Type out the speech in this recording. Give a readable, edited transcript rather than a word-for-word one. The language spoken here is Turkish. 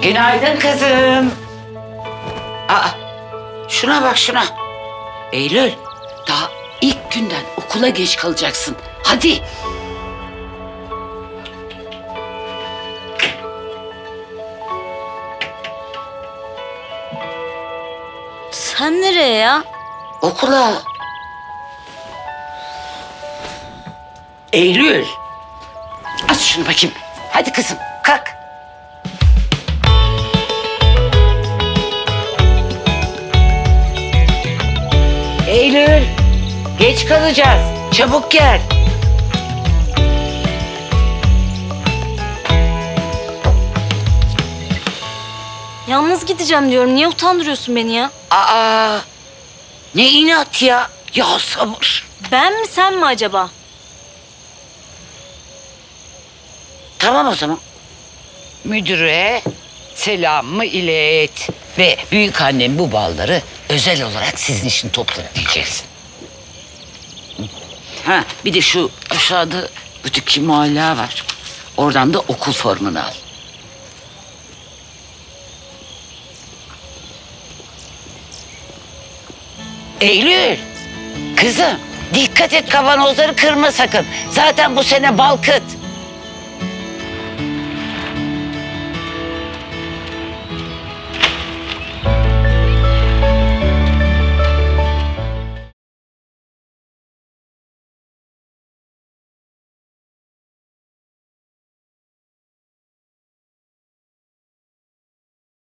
Günaydın kızım. Aa, şuna bak şuna. Eylül, daha ilk günden okula geç kalacaksın. Hadi. Sen nereye ya? Okula. Eylül. Aç şunu bakayım. Hadi kızım, kalk. Eylül, geç kalacağız. Çabuk gel. Yalnız gideceğim diyorum. Niye utandırıyorsun beni ya? Aa, ne inat ya. Ya sabır. Ben mi sen mi acaba? Tamam o zaman. Müdüre selamımı ilet. Ve büyük annem bu balları özel olarak sizin için topladı diyeceksin. Ha, bir de şu aşağıda butik muhalla var. Oradan da okul formunu al. Eylül, kızım dikkat et, kavanozları kırma sakın. Zaten bu sene bal kıt.